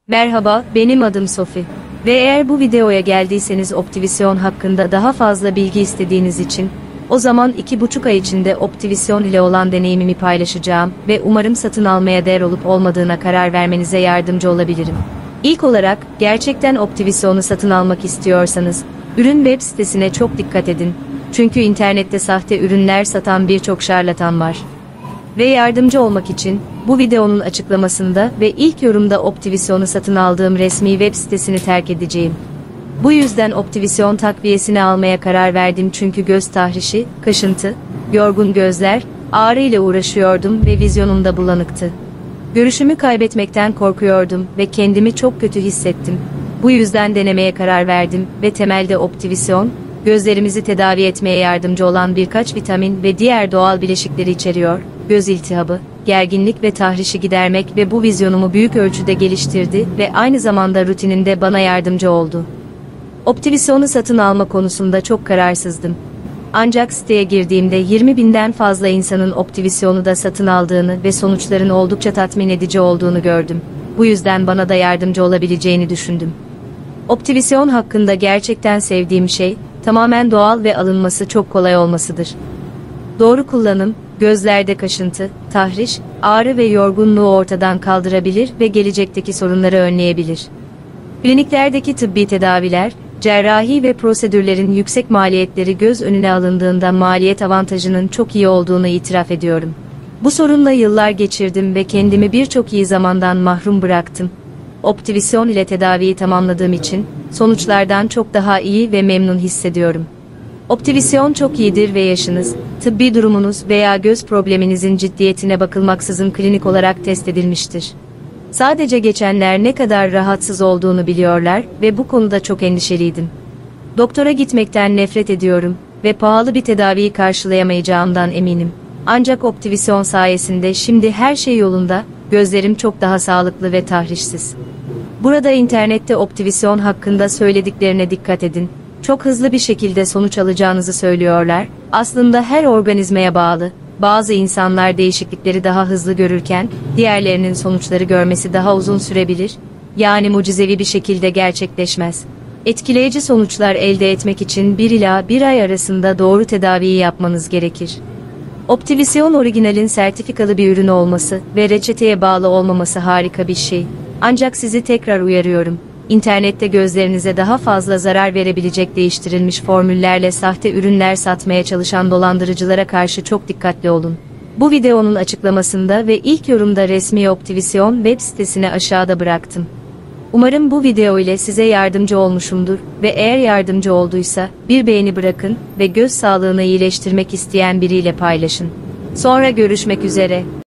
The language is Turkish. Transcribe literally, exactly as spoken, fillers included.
Merhaba, benim adım Sophie. Ve eğer bu videoya geldiyseniz Optivision hakkında daha fazla bilgi istediğiniz için, o zaman iki buçuk ay içinde Optivision ile olan deneyimimi paylaşacağım ve umarım satın almaya değer olup olmadığına karar vermenize yardımcı olabilirim. İlk olarak, gerçekten Optivision'u satın almak istiyorsanız, ürün web sitesine çok dikkat edin. Çünkü internette sahte ürünler satan birçok şarlatan var. Ve yardımcı olmak için, bu videonun açıklamasında ve ilk yorumda Optivision'u satın aldığım resmi web sitesini terk edeceğim. Bu yüzden Optivision takviyesini almaya karar verdim çünkü göz tahrişi, kaşıntı, yorgun gözler, ağrı ile uğraşıyordum ve vizyonum da bulanıktı. Görüşümü kaybetmekten korkuyordum ve kendimi çok kötü hissettim. Bu yüzden denemeye karar verdim ve temelde Optivision, gözlerimizi tedavi etmeye yardımcı olan birkaç vitamin ve diğer doğal bileşikleri içeriyor. Göz iltihabı, gerginlik ve tahrişi gidermek ve bu vizyonumu büyük ölçüde geliştirdi ve aynı zamanda rutininde bana yardımcı oldu. Optivision'u satın alma konusunda çok kararsızdım. Ancak siteye girdiğimde yirmi binden fazla insanın Optivision'u da satın aldığını ve sonuçların oldukça tatmin edici olduğunu gördüm. Bu yüzden bana da yardımcı olabileceğini düşündüm. Optivision hakkında gerçekten sevdiğim şey, tamamen doğal ve alınması çok kolay olmasıdır. Doğru kullanım, gözlerde kaşıntı, tahriş, ağrı ve yorgunluğu ortadan kaldırabilir ve gelecekteki sorunları önleyebilir. Kliniklerdeki tıbbi tedaviler, cerrahi ve prosedürlerin yüksek maliyetleri göz önüne alındığında maliyet avantajının çok iyi olduğunu itiraf ediyorum. Bu sorunla yıllar geçirdim ve kendimi birçok iyi zamandan mahrum bıraktım. Optivision ile tedaviyi tamamladığım için, sonuçlardan çok daha iyi ve memnun hissediyorum. Optivision çok iyidir ve yaşınız, tıbbi durumunuz veya göz probleminizin ciddiyetine bakılmaksızın klinik olarak test edilmiştir. Sadece geçenler ne kadar rahatsız olduğunu biliyorlar ve bu konuda çok endişeliydim. Doktora gitmekten nefret ediyorum ve pahalı bir tedaviyi karşılayamayacağımdan eminim. Ancak Optivision sayesinde şimdi her şey yolunda, gözlerim çok daha sağlıklı ve tahrişsiz. Burada internette Optivision hakkında söylediklerine dikkat edin. Çok hızlı bir şekilde sonuç alacağınızı söylüyorlar. Aslında her organizmaya bağlı. Bazı insanlar değişiklikleri daha hızlı görürken, diğerlerinin sonuçları görmesi daha uzun sürebilir. Yani mucizevi bir şekilde gerçekleşmez. Etkileyici sonuçlar elde etmek için bir ila bir ay arasında doğru tedaviyi yapmanız gerekir. Optivision orijinalin sertifikalı bir ürün olması ve reçeteye bağlı olmaması harika bir şey. Ancak sizi tekrar uyarıyorum. İnternette gözlerinize daha fazla zarar verebilecek değiştirilmiş formüllerle sahte ürünler satmaya çalışan dolandırıcılara karşı çok dikkatli olun. Bu videonun açıklamasında ve ilk yorumda resmi Optivision web sitesini aşağıda bıraktım. Umarım bu video ile size yardımcı olmuşumdur ve eğer yardımcı olduysa bir beğeni bırakın ve göz sağlığını iyileştirmek isteyen biriyle paylaşın. Sonra görüşmek üzere.